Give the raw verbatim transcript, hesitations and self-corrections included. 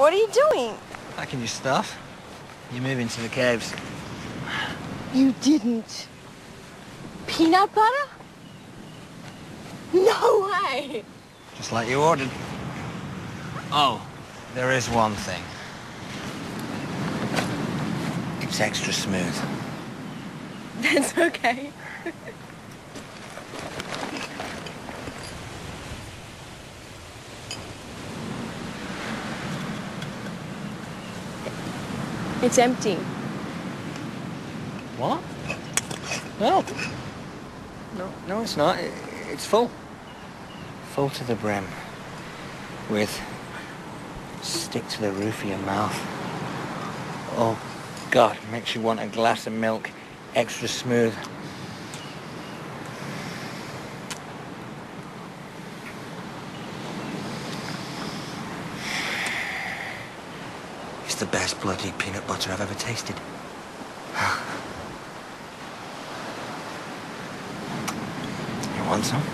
What are you doing? Packing your stuff. You're moving to the caves. You didn't. Peanut butter? No way! Just like you ordered. Oh, there is one thing. It's extra smooth. That's okay. It's empty. What? No. No, no, it's not. It's full. Full to the brim. With stick to the roof of your mouth. Oh, God, makes you want a glass of milk, extra smooth. It's the best bloody peanut butter I've ever tasted. You want some?